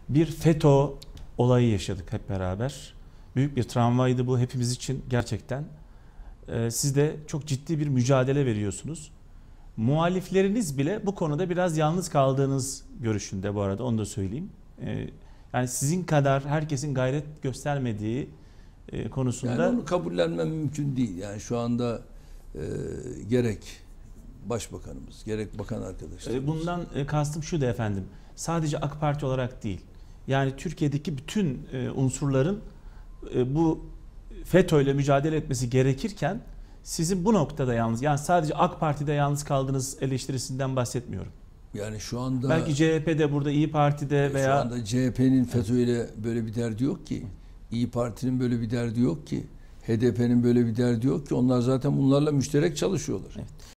Bir FETÖ olayı yaşadık hep beraber. Büyük bir travmaydı bu hepimiz için gerçekten. Siz de çok ciddi bir mücadele veriyorsunuz. Muhalifleriniz bile bu konuda biraz yalnız kaldığınız görüşünde, bu arada onu da söyleyeyim. Yani sizin kadar herkesin gayret göstermediği konusunda... Yani onu kabullenmem mümkün değil. Yani şu anda gerek Başbakanımız, gerek bakan arkadaşlarımız. Bundan kastım şu da efendim. Sadece AK Parti olarak değil. Yani Türkiye'deki bütün unsurların bu FETÖ ile mücadele etmesi gerekirken sizin bu noktada yalnız, yani sadece AK Parti'de yalnız kaldığınız eleştirisinden bahsetmiyorum. Yani şu anda belki CHP'de, burada İyi Parti'de veya... Şu anda CHP'nin FETÖ ile böyle bir derdi yok ki. İyi Parti'nin böyle bir derdi yok ki. HDP'nin böyle bir derdi yok ki. Onlar zaten bunlarla müşterek çalışıyorlar. Evet.